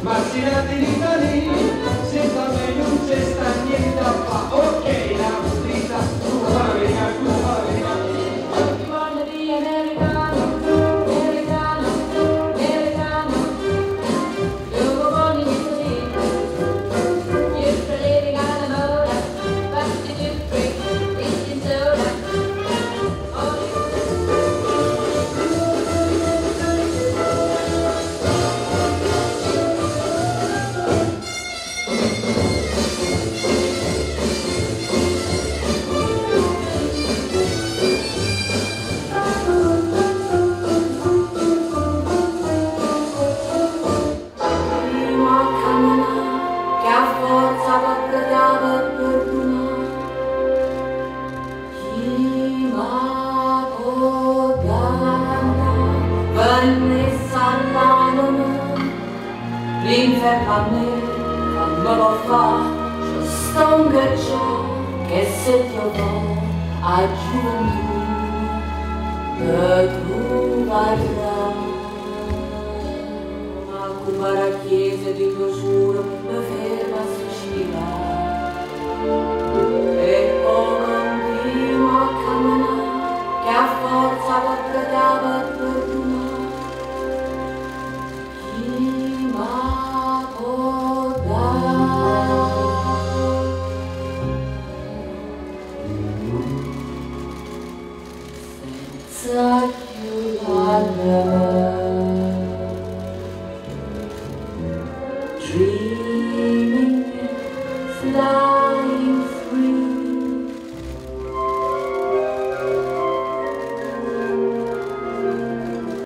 ma si nati di lì, senza me non c'è sta niente a fa. Ok, la vita, tu la verità, tu la verità. You wanna be Americano, Americano, Americano. You were born in Italy. You're living on a motor. What did you drink? Drinking soda. L'inferno a me, quando lo fa, c'è sta un ghiaccio che se ti do a gioventù, che tu varrai. Ma come la chiesa di tuo giuro, mi ferma a sospirare. E poi continua a camminare, che a forza per pregare